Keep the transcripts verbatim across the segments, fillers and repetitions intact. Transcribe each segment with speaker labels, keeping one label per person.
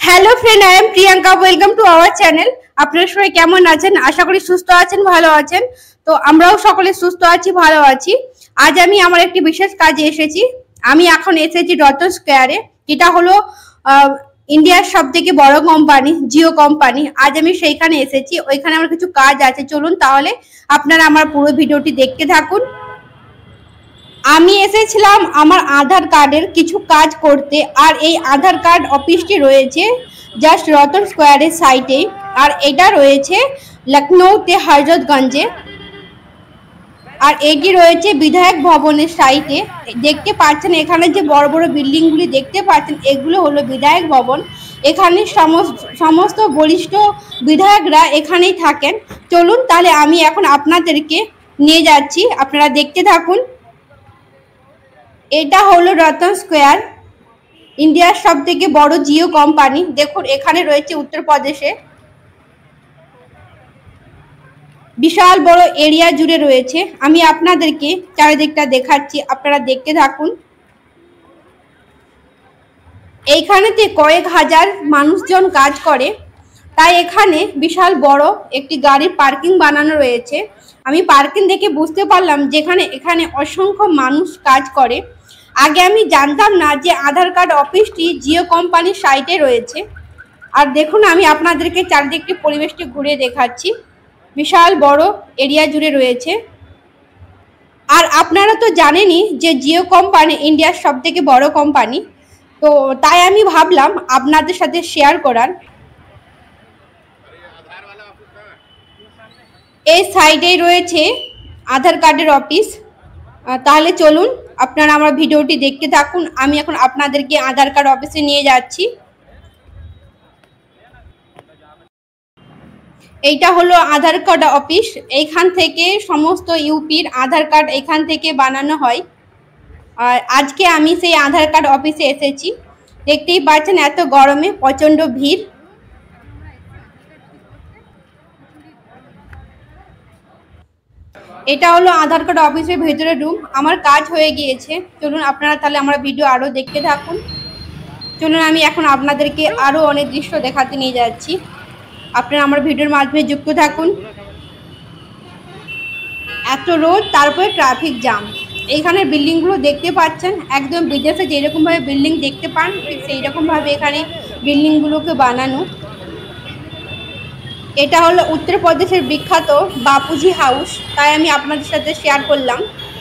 Speaker 1: Hello friend, I am Priyanka. Welcome to our channel. আপনারা সবাই কেমন আছেন? আশা করি সুস্থ আছেন, ভালো আছেন। তো আমরাও সকলে সুস্থ আছি, ভালো আছি। আজ আমি আমার একটি বিশেষ কাজে এসেছি। আমি এখন এসেছি রতন স্কোয়ারে, যেটা হলো ইন্ডিয়ার সব থেকে বড় কোম্পানি, জিও কোম্পানি। আজ আমি সেইখানে এসেছি। ওইখানে আমার কিছু কাজ আছে। চলুন তাহলে আপনারা আমার পুরো ভিডিওটি দেখতে থাকুন। আমি এসেছিলাম আমার আধার কার্ডের কিছু কাজ করতে, আর এই আধার কার্ড অফিসটি রয়েছে জাস্ট রতন স্কোয়ারের সাইটে, আর এটা রয়েছে লখনৌতে হজরতগঞ্জে, আর এটি রয়েছে বিধায়ক ভবনের সাইটে। দেখতে পাচ্ছেন এখানে যে বড় বড় বিল্ডিংগুলি দেখতে পাচ্ছেন, এগুলো হলো বিধায়ক ভবন। এখানে সমস্ত সমস্ত বরিষ্ঠ বিধায়করা এখানেই থাকেন। চলুন তাহলে আমি এখন আপনাদেরকে নিয়ে যাচ্ছি, আপনারা দেখতে থাকুন। এটা হলো রতন স্কোয়ার, ইন্ডিয়ার সব থেকে বড় জিও কোম্পানি। দেখুন এখানে রয়েছে উত্তরপ্রদেশে, বিশাল বড় এরিয়া জুড়ে রয়েছে। আমি আপনাদেরকে চারিদিকটা দেখাচ্ছি, আপনারা দেখতে থাকুন। এইখানেতে কয়েক হাজার মানুষজন কাজ করে, তাই এখানে বিশাল বড় একটি গাড়ির পার্কিং বানানো রয়েছে। আমি পার্কিং দেখে বুঝতে পারলাম যেখানে এখানে অসংখ্য মানুষ কাজ করে। আগে আমি জানতাম না যে আধার কার্ড অফিসটি জিও কোম্পানির সাইটে রয়েছে। আর দেখুন আমি আপনাদেরকে চারদিকটি পরিবেশটি ঘুরে দেখাচ্ছি। বিশাল বড় এরিয়া জুড়ে রয়েছে। আর আপনারা তো জানেনই যে জিও কোম্পানি ইন্ডিয়ার সব থেকে বড় কোম্পানি, তো তাই আমি ভাবলাম আপনাদের সাথে শেয়ার করার। এই সাইডেই রয়েছে আধার কার্ডের অফিস। তাহলে চলুন আপনারা আমার ভিডিওটি দেখতে থাকুন। আমি এখন আপনাদেরকে আধার কার্ড অফিসে নিয়ে যাচ্ছি। এইটা হলো আধার কার্ড অফিস। এইখান থেকে সমস্ত ইউপির আধার কার্ড এখান থেকে বানানো হয়। আর আজকে আমি সেই আধার কার্ড অফিসে এসেছি। দেখতেই পাচ্ছেন এত গরমে প্রচণ্ড ভিড়। এটা হলো আধার কার্ড অফিসের ভেতরে রুম। আমার কাজ হয়ে গিয়েছে। চলুন আপনারা তাহলে আমার ভিডিও আরও দেখতে থাকুন। চলুন আমি এখন আপনাদেরকে আরও অনেক দৃশ্য দেখাতে নিয়ে যাচ্ছি। আপনারা আমার ভিডিওর মাধ্যমে যুক্ত থাকুন। এত রোদ, তারপরে ট্রাফিক জ্যাম। এইখানের বিল্ডিংগুলো দেখতে পাচ্ছেন, একদম বিদেশে যেরকমভাবে বিল্ডিং দেখতে পান ঠিক সেই রকমভাবে এখানে বিল্ডিংগুলোকে বানানো। এটা হলো উত্তরপ্রদেশের বিখ্যাত বাপুজি হাউস, তাই আমি আপনাদের সাথে শেয়ার করলাম।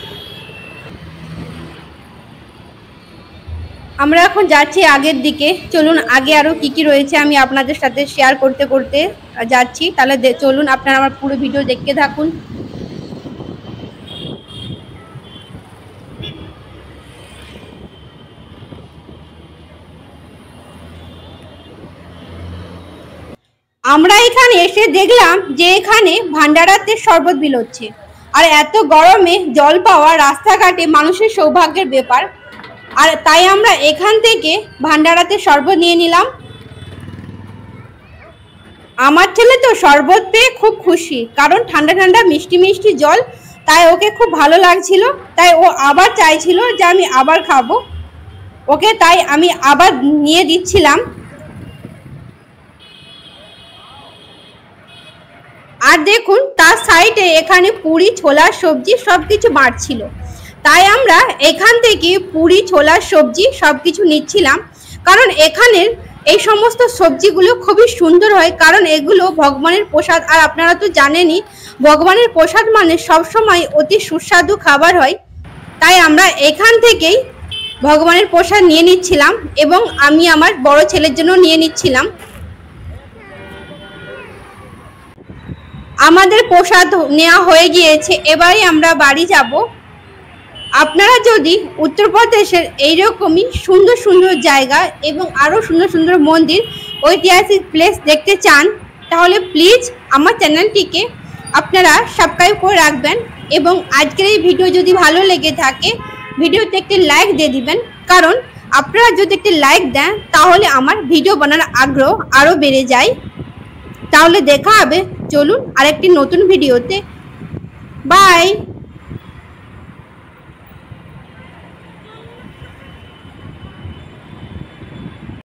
Speaker 1: আমরা এখন যাচ্ছি আগের দিকে। চলুন আগে আরও কি কি রয়েছে আমি আপনাদের সাথে শেয়ার করতে করতে যাচ্ছি। তাহলে চলুন আপনারা আমার পুরো ভিডিও দেখতে থাকুন। আমরা এখানে এসে দেখলাম যে এখানে ভান্ডারাতে শরবত বিলোচ্ছে। আর এত গরমে জল পাওয়া রাস্তাঘাটে মানুষের সৌভাগ্যের ব্যাপার। আর তাই আমরা এখান থেকে ভান্ডারাতে শরবত নিয়ে নিলাম। আমার ছেলে তো শরবত পেয়ে খুব খুশি, কারণ ঠান্ডা ঠান্ডা মিষ্টি মিষ্টি জল, তাই ওকে খুব ভালো লাগছিল। তাই ও আবার চাইছিল যে আমি আবার খাবো ওকে, তাই আমি আবার নিয়ে দিচ্ছিলাম। আর দেখুন তার সাইডে এখানে পুরি, ছোলা, সবজি সব কিছু বাড়ছিল। তাই আমরা এখান থেকে পুরি, ছোলা, সবজি সব কিছু নিচ্ছিলাম, কারণ এখানের এই সমস্ত সবজিগুলো খুবই সুন্দর হয়, কারণ এগুলো ভগবানের প্রসাদ। আর আপনারা তো জানেনই ভগবানের প্রসাদ মানে সবসময় অতি সুস্বাদু খাবার হয়। তাই আমরা এখান থেকেই ভগবানের প্রসাদ নিয়ে নিচ্ছিলাম, এবং আমি আমার বড় ছেলের জন্য নিয়ে নিচ্ছিলাম। আমাদের প্রসাদ নেওয়া হয়ে গিয়েছে, এবারে আমরা বাড়ি যাব। আপনারা যদি উত্তরপ্রদেশের এইরকমই সুন্দর সুন্দর জায়গা এবং আরও সুন্দর সুন্দর মন্দির, ঐতিহাসিক প্লেস দেখতে চান, তাহলে প্লিজ আমার চ্যানেলটিকে আপনারা সাবস্ক্রাইব করে রাখবেন। এবং আজকের এই ভিডিও যদি ভালো লেগে থাকে, ভিডিওতে একটি লাইক দিয়ে দিবেন, কারণ আপনারা যদি একটি লাইক দেন তাহলে আমার ভিডিও বানানোর আগ্রহ আরও বেড়ে যায়। তাহলে দেখা হবে চলুন আরেকটি নতুন ভিডিওতে। বাই।